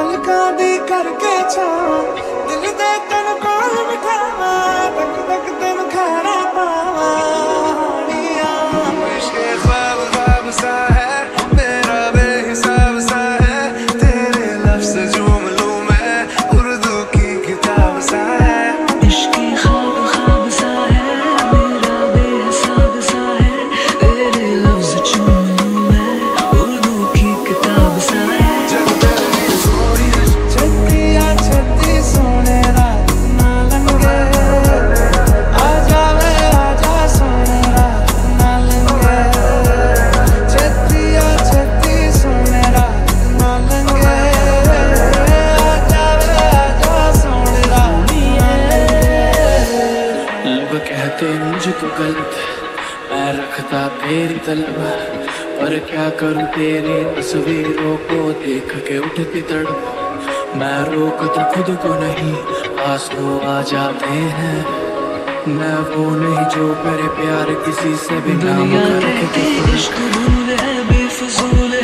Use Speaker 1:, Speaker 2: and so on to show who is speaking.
Speaker 1: पलकां दी करके छां दिल दे तन कोल बिठावा तक तक तन खाना पावा हानिया इश्क ख्वाब ख्वाब सा है मेरा बेहिसाब सा है तेरे लफ्ज़ झूम लूं मैं उर्दू की किताब सा है
Speaker 2: इश्क ख्वाब ख्वाब सा है मेरा बेहिसाब सा है तेरे लफ्ज़ झूम लूं मैं उर्दू की किताब सा है
Speaker 3: कहते मुझको गलत मैं रखता तेरी तलब पर क्या करूं तेरी तस्वीरों को देख के उठती तड़प मैं रोकता खुद को नहीं पास वो आ जाते हैं मैं वो नहीं जो मेरे प्यार किसी से भी नाम
Speaker 2: दुनिया
Speaker 3: करके
Speaker 2: कहती इश्क भूल है बेफजूल